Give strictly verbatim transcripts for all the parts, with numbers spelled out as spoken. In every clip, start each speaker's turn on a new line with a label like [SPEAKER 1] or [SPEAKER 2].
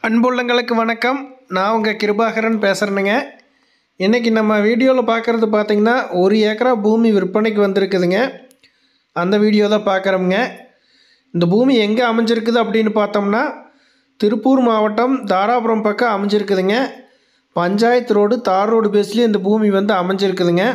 [SPEAKER 1] அன்புள்ளங்களுக்கு வணக்கம். நான் உங்கள் கிருபாகரன் பேசுகிறேனுங்க. இன்றைக்கி நம்ம வீடியோவில் பார்க்குறது பார்த்திங்கன்னா ஒரு ஏக்கரா பூமி விற்பனைக்கு வந்திருக்குதுங்க. அந்த வீடியோ தான் பார்க்குறோமுங்க. இந்த பூமி எங்கே அமைஞ்சிருக்குது அப்படின்னு பார்த்தோம்னா திருப்பூர் மாவட்டம் தாராபுரம் பக்கம் அமைஞ்சிருக்குதுங்க. பஞ்சாயத்து ரோடு தார் ரோடு பேஸ்லேயே இந்த பூமி வந்து அமைஞ்சிருக்குதுங்க.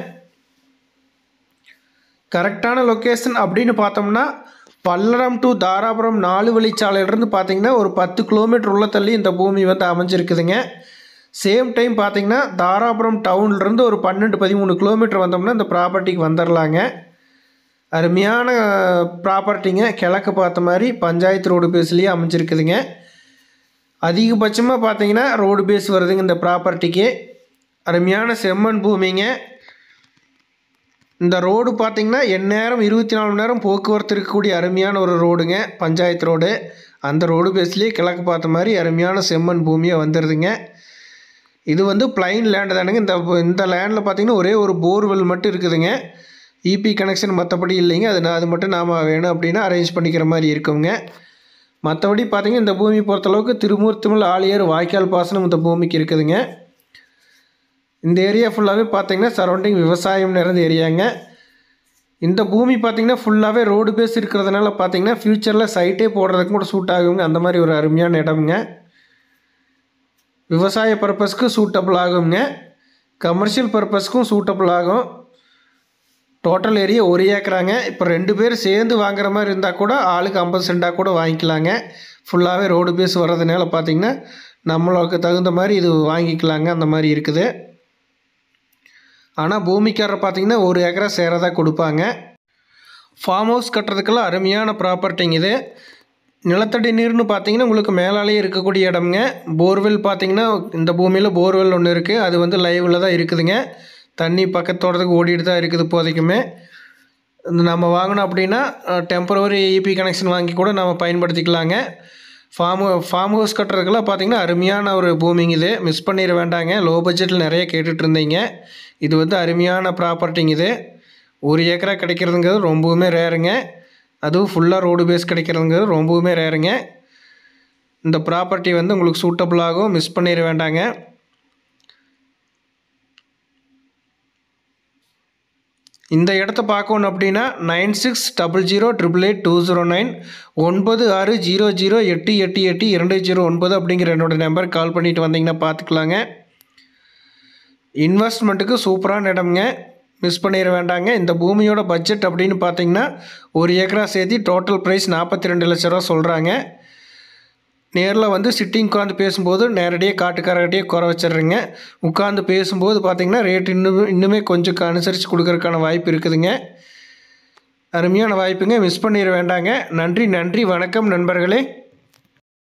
[SPEAKER 1] கரெக்டான லொக்கேஷன் அப்படின்னு பார்த்தோம்னா பல்லடம் டு தாராபுரம் நாலு வழிச்சாலையிலிருந்து பார்த்திங்கன்னா ஒரு பத்து கிலோமீட்டர் உள்ள தள்ளி இந்த பூமி வந்து அமைஞ்சிருக்குதுங்க. சேம் டைம் பார்த்திங்கன்னா தாராபுரம் டவுன்லேருந்து ஒரு பன்னெண்டு பதிமூணு கிலோமீட்டர் வந்தோம்னா இந்த ப்ராப்பர்ட்டிக்கு வந்துடலாங்க. அருமையான ப்ராப்பர்ட்டிங்க. கிழக்கு பார்த்த மாதிரி பஞ்சாயத்து ரோடு பேஸ்லேயே அமைஞ்சிருக்குதுங்க. அதிகபட்சமாக பார்த்திங்கன்னா ரோடு பேஸ் வருதுங்க இந்த ப்ராப்பர்ட்டிக்கு. அருமையான செம்மண் பூமிங்க. இந்த ரோடு பார்த்திங்கன்னா எந்நேரம் இருபத்தி நாலு மணி நேரம் போக்குவரத்து இருக்கக்கூடிய அருமையான ஒரு ரோடுங்க. பஞ்சாயத்து ரோடு. அந்த ரோடு பேஸ்லேயே கிழக்கு பார்த்த மாதிரி அருமையான செம்மண் பூமியாக வந்துடுதுங்க. இது வந்து பிளைன் லேண்டு தானுங்க. இந்த இந்த லேண்டில் பார்த்திங்கன்னா ஒரே ஒரு போர்வெல் மட்டும் இருக்குதுங்க. இபி கனெக்ஷன் மற்றபடி இல்லைங்க. அது அது மட்டும் நாம் வேணும் அப்படின்னா அரேஞ்ச் பண்ணிக்கிற மாதிரி இருக்குங்க. மற்றபடி பார்த்திங்கன்னா இந்த பூமி பொறுத்தளவுக்கு திருமூர்த்திமல் ஆழியார் வாய்க்கால் பாசனம் இந்த பூமிக்கு இருக்குதுங்க. இந்த ஏரியா ஃபுல்லாகவே பார்த்திங்கன்னா சரௌண்டிங் விவசாயம் நிறைந்த ஏரியாங்க. இந்த பூமி பார்த்திங்கன்னா ஃபுல்லாகவே ரோடு பேஸ் இருக்கிறதுனால பார்த்திங்கன்னா ஃப்யூச்சரில் சைட்டே போடுறதுக்கு கூட சூட் ஆகுங்க. அந்த மாதிரி ஒரு அருமையான இடமுங்க. விவசாய பர்பஸ்க்கு சூட்டபிள் ஆகுங்க. கமர்ஷியல் பர்பஸ்க்கும் சூட்டபிள் ஆகும். டோட்டல் ஏரியா ஒரு ஏக்கராங்க. இப்போ ரெண்டு பேர் சேர்ந்து வாங்குற மாதிரி இருந்தால் கூட ஆளுக்கு ஐம்பது சென்டாக கூட வாங்கிக்கலாங்க. ஃபுல்லாகவே ரோடு பேஸ் வர்றதுனால பார்த்திங்கன்னா நம்மளுக்கு தகுந்த மாதிரி இது வாங்கிக்கலாங்க. அந்த மாதிரி இருக்குது. ஆனால் பூமிக்காரர் பார்த்திங்கன்னா ஒரு ஏக்கரா சேரதாக கொடுப்பாங்க. ஃபார்ம் ஹவுஸ் கட்டுறதுக்கெல்லாம் அருமையான ப்ராப்பர்ட்டிங்க இது. நிலத்தடி நீர்னு பார்த்திங்கன்னா உங்களுக்கு மேலாலேயே இருக்கக்கூடிய இடம்ங்க. போர்வெல் பார்த்திங்கன்னா இந்த பூமியில் போர்வெல் ஒன்று இருக்குது. அது வந்து லைவில் தான் இருக்குதுங்க. தண்ணி பக்கத்தோட்டத்துக்கு ஓடிட்டு தான் இருக்குது இப்போதைக்குமே. நம்ம வாங்கினோம் அப்படின்னா டெம்பரவரி இபி கனெக்ஷன் வாங்கி கூட நம்ம பயன்படுத்திக்கலாங்க. ஃபார்ம் ஃபார்ம் ஹவுஸ் கட்டுறதுக்கெல்லாம் பார்த்திங்கன்னா அருமையான ஒரு பூமிங்க இது. மிஸ் பண்ணிட வேண்டாங்க. லோ பட்ஜெட்டில் நிறைய கேட்டுட்டு இருந்தீங்க. இது வந்து அருமையான ப்ராப்பர்ட்டிங்க இது. ஒரு ஏக்கரா கிடைக்கிறதுங்கிறது ரொம்பவுமே ரேருங்க. அதுவும் ஃபுல்லாக ரோடு பேஸ் கிடைக்கிறதுங்கிறது ரொம்பவுமே ரேருங்க. இந்த ப்ராப்பர்ட்டி வந்து உங்களுக்கு சூட்டபிள் ஆகும். மிஸ் பண்ணிட வேண்டாங்க. இந்த இடத்த பார்க்கணும் அப்படின்னா nine six double zero triple eight two zero nine ஒன்பது ஆறு ஜீரோ ஜீரோ எட்டு எட்டு எட்டு இரண்டு ஜீரோ ஒன்பது அப்படிங்கிற என்னோடய நம்பருக்கு கால் பண்ணிவிட்டு வந்தீங்கன்னா பார்த்துக்கலாங்க. இன்வெஸ்ட்மெண்ட்டுக்கு சூப்பரான இடம்ங்க. மிஸ் பண்ணிட வேண்டாங்க. இந்த பூமியோட பட்ஜெட் அப்படின்னு பார்த்தீங்கன்னா ஒரு ஏக்கரா சேர்த்து டோட்டல் ப்ரைஸ் நாற்பத்தி ரெண்டு லட்ச ரூபா சொல்கிறாங்க. நேரில் வந்து சிட்டிங் உட்காந்து பேசும்போது நேரடியாக காட்டுக்காரர்கிட்டயே குறை வச்சிடுறேங்க. உட்காந்து பேசும்போது பார்த்திங்கன்னா ரேட் இன்னும் இன்னுமே கொஞ்சம் அனுசரித்து கொடுக்கறதுக்கான வாய்ப்பு இருக்குதுங்க. அருமையான வாய்ப்புங்க. மிஸ் பண்ணிட வேண்டாங்க. நன்றி நன்றி வணக்கம் நண்பர்களே.